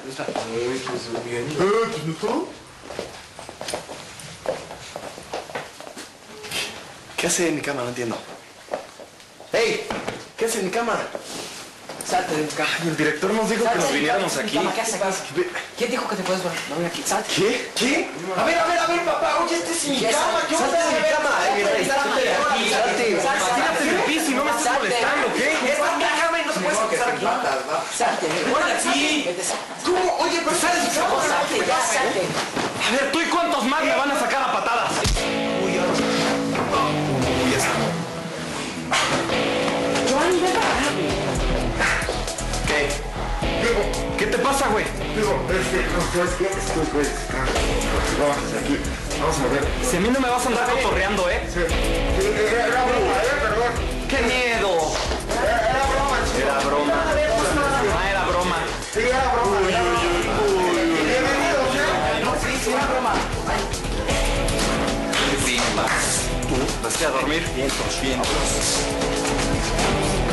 espera. Ay, pues bien. ¿No todo? ¿Qué hace en mi cama? No entiendo. ¡Ey! ¿Qué hace en mi cama? Salte de mi cama. Ay, el director nos dijo que nos viniéramos aquí. ¿Qué haces aquí? ¿Quién dijo que te puedes dormir aquí? Salte. ¿Qué? ¿Qué? A ver, papá. Oye, este es mi cama. ¿Qué Salte de mi cama, mi rey. Salte de aquí. Salte. Tírate del piso y no me estés molestando, ¿qué? Esta es mi cama y no te puedes acostar aquí. Salte. Ahora sí. ¿Cómo? Oye, pero sale de mi cama. Salte, ya salte. A ver, ¿tú y cuántos más me van a sacar a patadas? Uy, ya está. Giovanni, ven para acá, güey. ¿Qué? ¿Qué te pasa, güey? ¿Sabes qué? Estos güeyes están... Vamos aquí. Vamos a ver. Si a mí no me vas a andar cotorreando, ¿eh? Sí. Era broma, perdón. ¡Qué miedo! Era broma, chico. Era broma. Ah, era broma. Sí, era broma. Bienvenidos, ¿eh? Sí, era broma. ¿Tú? ¿Vas a dormir? Vientos.